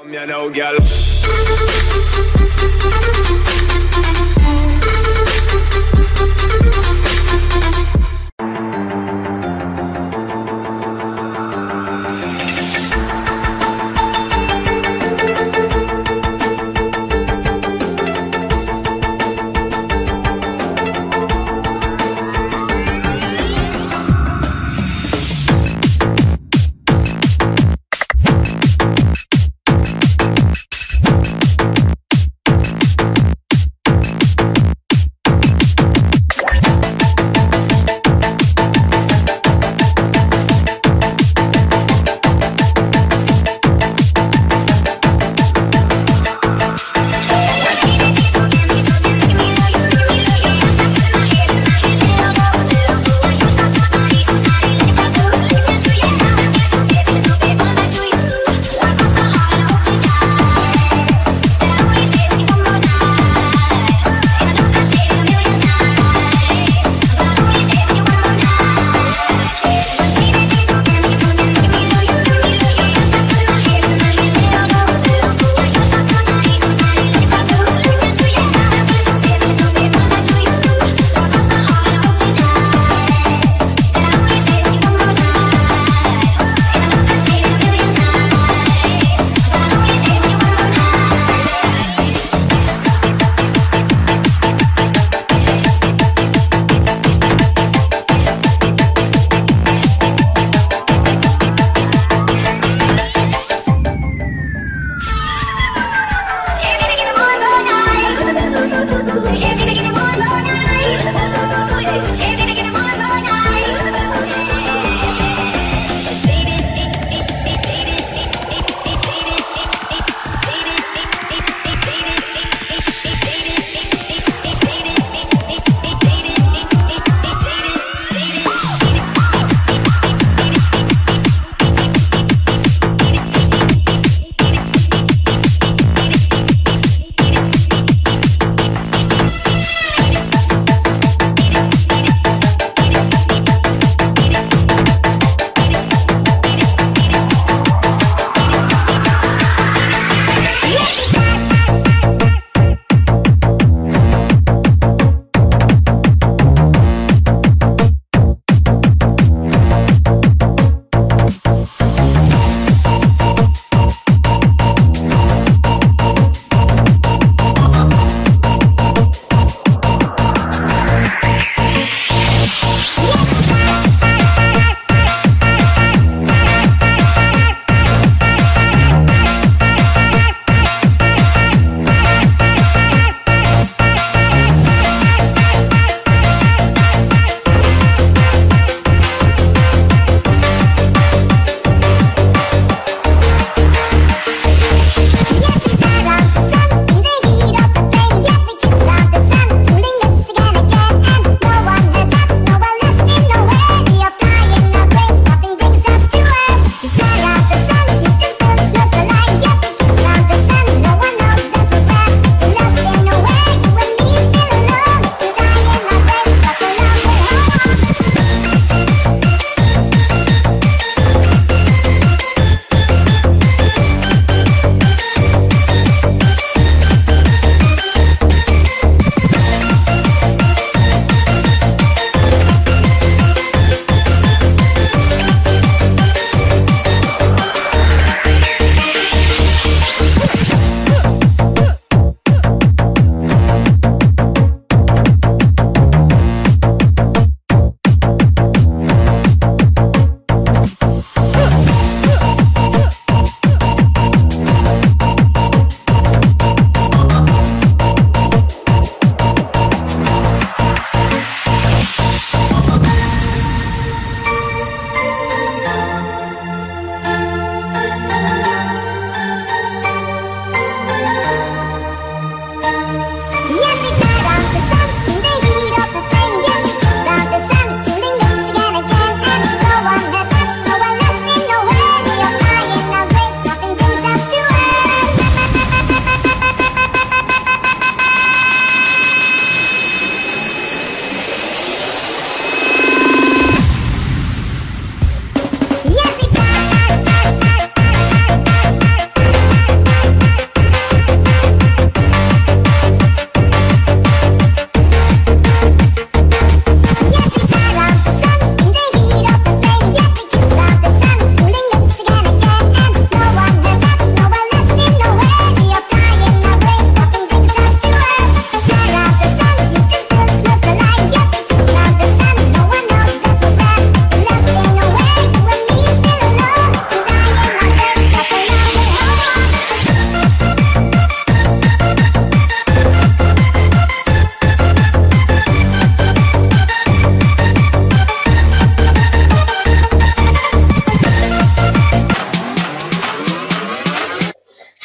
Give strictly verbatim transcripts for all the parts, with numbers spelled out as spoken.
You know, girl.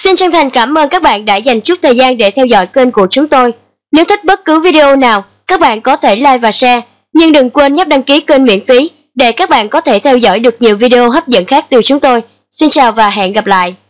Xin chân thành cảm ơn các bạn đã dành chút thời gian để theo dõi kênh của chúng tôi. Nếu thích bất cứ video nào, các bạn có thể like và share, nhưng đừng quên nhấp đăng ký kênh miễn phí để các bạn có thể theo dõi được nhiều video hấp dẫn khác từ chúng tôi. Xin chào và hẹn gặp lại.